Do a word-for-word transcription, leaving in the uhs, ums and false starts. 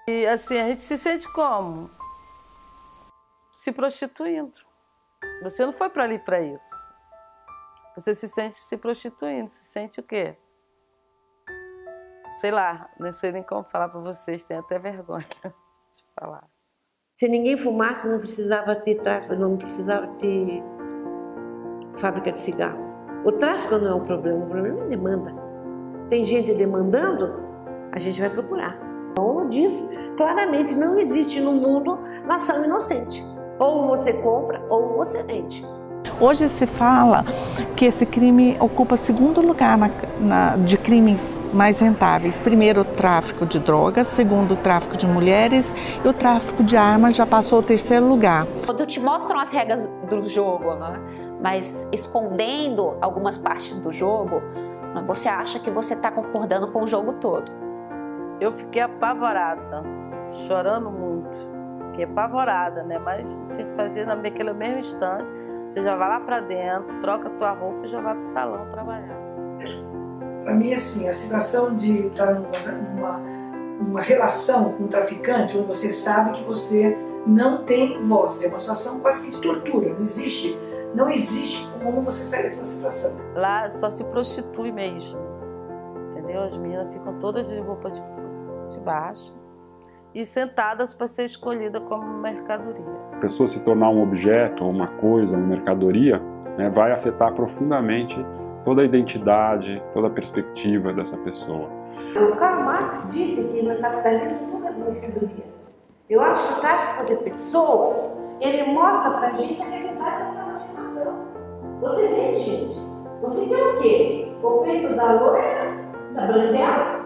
E assim, a gente se sente como? Se prostituindo. Você não foi para ali para isso. Você se sente se prostituindo, se sente o quê? Sei lá, não sei nem como falar para vocês, tenho até vergonha de falar. Se ninguém fumasse, não precisava ter tráfico, não precisava ter fábrica de cigarro. O tráfico não é o problema, o problema é a demanda. Tem gente demandando, a gente vai procurar. A ONU diz claramente, não existe no mundo nação inocente. Ou você compra, ou você vende. Hoje se fala que esse crime ocupa segundo lugar na, na, de crimes mais rentáveis. Primeiro, o tráfico de drogas, segundo, o tráfico de mulheres e o tráfico de armas já passou ao terceiro lugar. Quando te mostram as regras do jogo, né, mas escondendo algumas partes do jogo, você acha que você está concordando com o jogo todo. Eu fiquei apavorada, chorando muito. Fiquei apavorada, né? Mas tinha que fazer naquele mesmo instante. Você já vai lá pra dentro, troca a tua roupa e já vai pro salão trabalhar. Para mim, assim, a situação de estar numa, numa relação com um traficante, onde você sabe que você não tem voz, é uma situação quase que de tortura, não existe, não existe como você sair daquela situação. Lá só se prostitui mesmo, entendeu? As meninas ficam todas de roupa de, de baixo e sentadas para ser escolhida como mercadoria. A pessoa se tornar um objeto, uma coisa, uma mercadoria, né, vai afetar profundamente toda a identidade, toda a perspectiva dessa pessoa. O Karl Marx disse que no capitalismo tudo é mercadoria. Eu acho que o tráfico de pessoas, ele mostra pra gente a realidade dessa afirmação. Você vê, gente, você quer o quê? O peito da loira, da branquela?